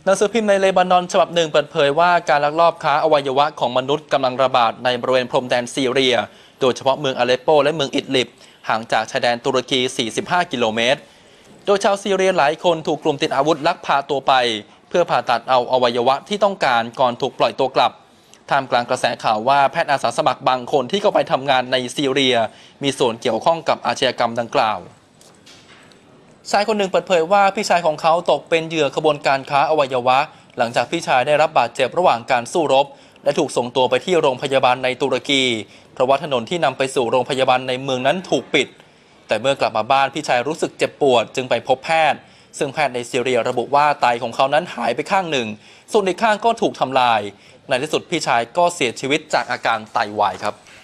หนังสือพิมพ์ในเลบานอนฉบับหนึ่งเปิดเผยว่าการลักลอบค้าอวัยวะของมนุษย์กำลังระบาดในบริเวณพรมแดนซีเรียโดยเฉพาะเมืองอาเลปโปและเมืองอิดลิบห่างจากชายแดนตุรกี 45 กิโลเมตรโดยชาวซีเรียหลายคนถูกกลุ่มติดอาวุธลักพาตัวไปเพื่อผ่าตัดเอาอวัยวะที่ต้องการก่อนถูกปล่อยตัวกลับท่ามกลางกระแสข่าวว่าแพทย์อาสาสมัครบางคนที่เข้าไปทำงานในซีเรียมีส่วนเกี่ยวข้องกับอาชญากรรมดังกล่าวชายคนหนึ่งเปิดเผยว่าพี่ชายของเขาตกเป็นเหยื่อขบวนการค้าอวัยวะหลังจากพี่ชายได้รับบาดเจ็บระหว่างการสู้รบและถูกส่งตัวไปที่โรงพยาบาลในตุรกีเพราะว่าถนนที่นำไปสู่โรงพยาบาลในเมืองนั้นถูกปิดแต่เมื่อกลับมาบ้านพี่ชายรู้สึกเจ็บปวดจึงไปพบแพทย์ซึ่งแพทย์ในซีเรียระบุว่าไตของเขานั้นหายไปข้างหนึ่งส่วนอีกข้างก็ถูกทำลายในที่สุดพี่ชายก็เสียชีวิตจากอาการไตวายครับ